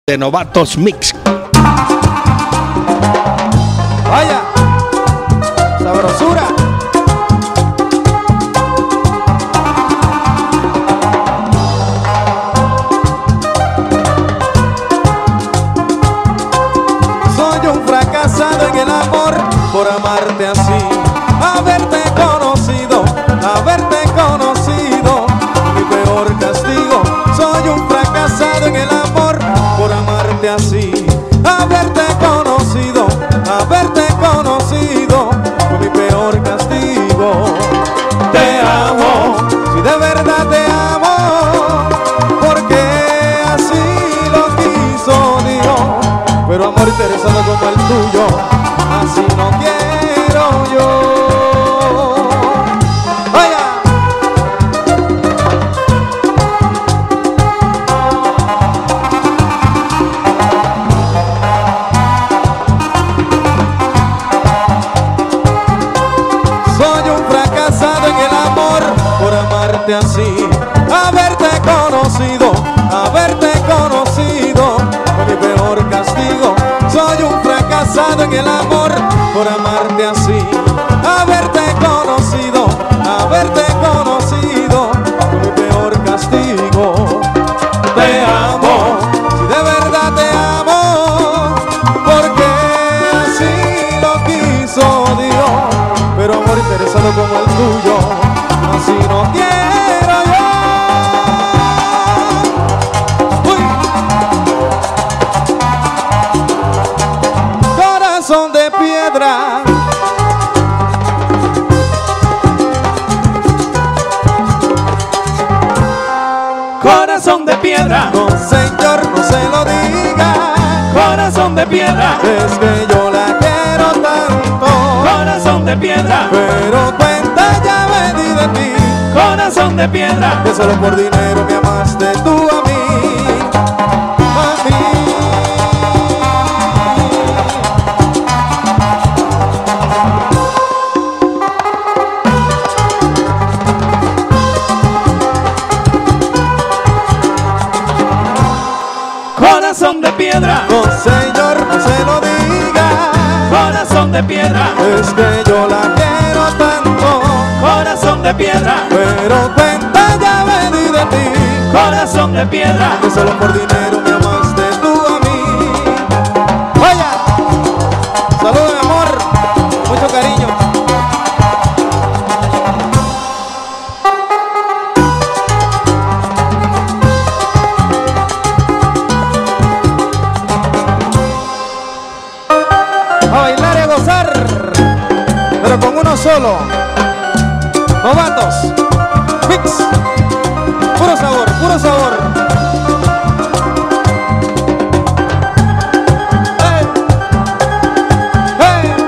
de Novatos Mix. Vaya, sabrosura. Soy un fracasado en el amor por amarte así, haberte conocido, mi peor castigo. Soy un fracasado en el amor por amarte así, haberte conocido, fue mi peor castigo. Te amo, si de verdad te amo, porque así lo quiso Dios. Pero amor interesado como el tuyo, así no quiero yo. Así, haberte conocido, fue mi peor castigo. Soy un fracasado en el amor por amarte así, haberte conocido, fue mi peor castigo. Te amo, si de verdad te amo, porque así lo quiso Dios. Pero amor interesado como el tuyo, así no quiero. Corazón de piedra, corazón de piedra, no señor, no se lo diga. corazón de piedra, Es que yo la quiero tanto, corazón de piedra, pero cuenta ya me di de ti. corazón de piedra, Que solo por dinero me amaste tú a mí, corazón de piedra, no señor, no se lo diga. corazón de piedra, Es que yo la quiero tanto, corazón de piedra, pero cuenta ya me di de ti. corazón de piedra, Que solo por dinero me amaste tú a mí. Vaya, salud de amor, mucho cariño. A bailar y a gozar, pero con uno solo. Novatos Mix, puro sabor, puro sabor. Hey, hey.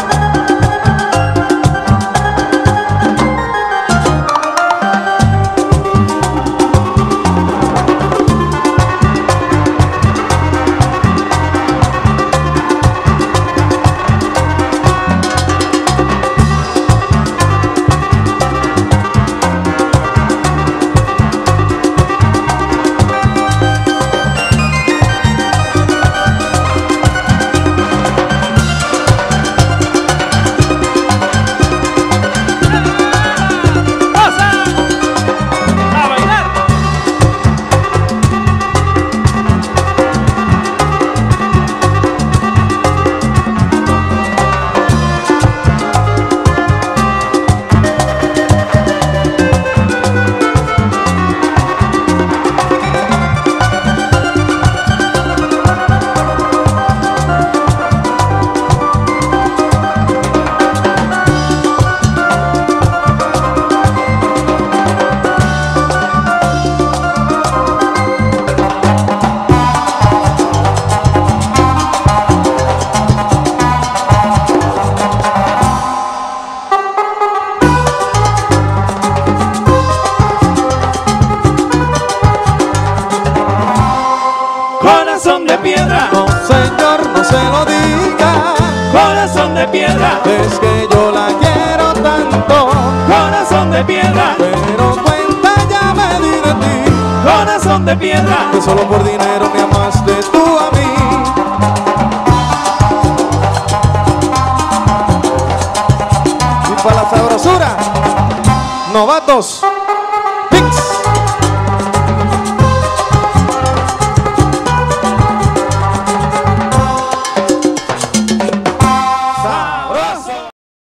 corazón de piedra, No señor, no se lo diga. corazón de piedra, Es que yo la quiero tanto, corazón de piedra, pero cuenta ya me di de ti. corazón de piedra, Que solo por dinero me amaste tú dos. Pix.